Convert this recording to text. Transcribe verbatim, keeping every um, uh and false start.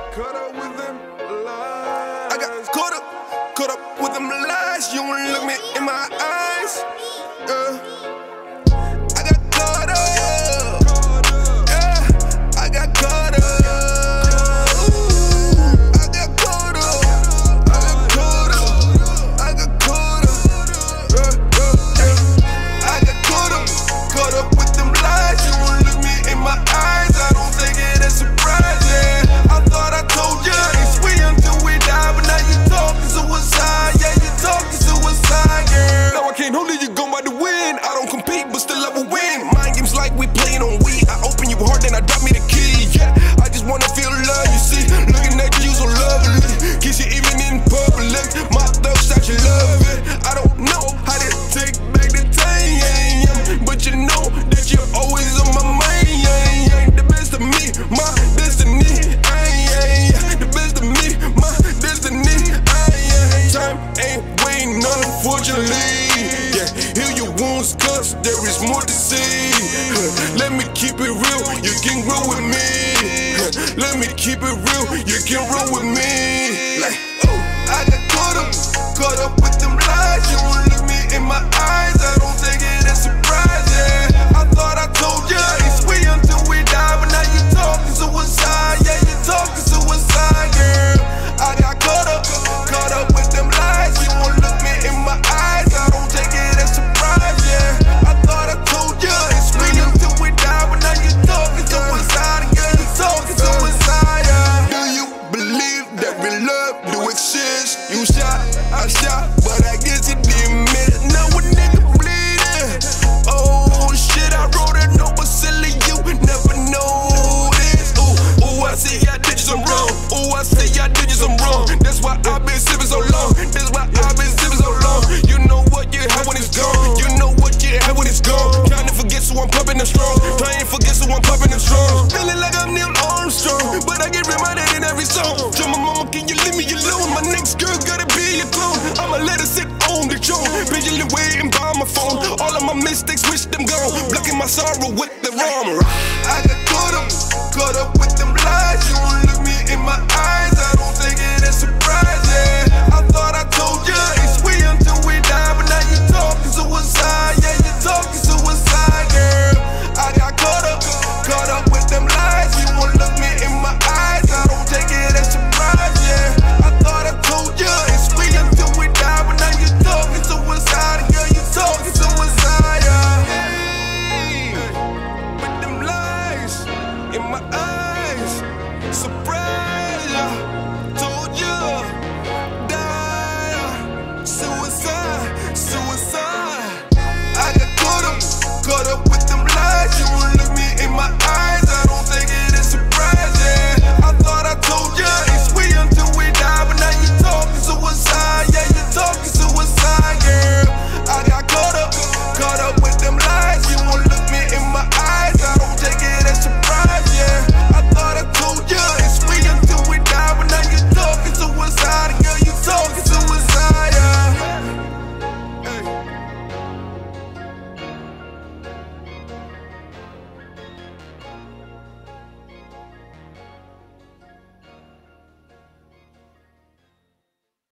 caught up with them lies. I got caught up, caught up with them lies. You won't look me in my eyes. Yeah. I got caught up. Yeah. I got caught up. I got caught up. I got caught up. I got caught up. Yeah, yeah, yeah. I got caught up, caught up with them lies. You won't look me in my eyes. I don't take it as surprising. I thought I told you it's we until we die, but now you talking suicide. Yeah, you talking suicide, girl. Now I can't hold it, you gon' by the win. I don't compete, but still I will win. Mind games like we playing on Wii. I open you hard, then I drop me the key. Yeah, I just wanna feel love, you see. Looking at you so lovely. Kiss you even in public. My thoughts that you love it. I don't know how to take back the time, but you know that you're always on my mind. The best of me, my destiny. The best of me, my destiny. Time ain't waiting, unfortunately. Yeah, heal your wounds, cause there is more to see. Let me keep it real, you can grow with me. Let me keep it real, you can roll with me. Like, oh, I got caught up, caught up with them lies. You won't look me in my eyes. I don't take it as surprising. I thought I told you it's we until we die, but now you talking suicide. Yeah, you talking suicide, girl. I got caught up, caught up with them lies. You won't look me in my eyes. I don't take it as surprise, yeah. I thought I told you it's we until we die, but now you talking suicide, girl. You talking suicide, yeah. Do you believe that real love do exist? You shot, I shot, but I guess it didn't miss. Now a nigga bleeding. Oh shit, I wrote a note, but silly, you never know this. Ooh, ooh, I see I did you some wrong. Ooh, I see I did you some wrong. That's why I've been sipping so long. That's why I've been sipping so long. You know what you have when it's gone. You know what you have when it's gone. Trying to forget, so I'm pumping them strong. Trying to forget, so I'm pumping them strong. Feeling like I'm Neil Armstrong, but I get reminded in every song. Tell my mama, can you leave me alone? My next girl gotta be a clone. I'ma let her sit on the throne, patiently waiting by my phone. All of my mistakes, wish them gone. Blocking my sorrow with the wrong. I got caught up, caught up with